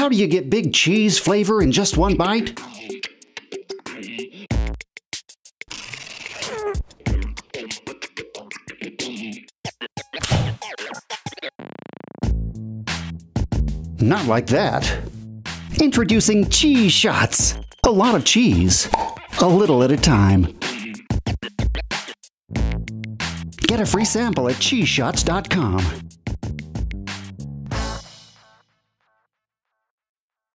How do you get big cheese flavor in just one bite? Not like that. Introducing Cheese Shots. A lot of cheese, a little at a time. Get a free sample at cheeseshots.com.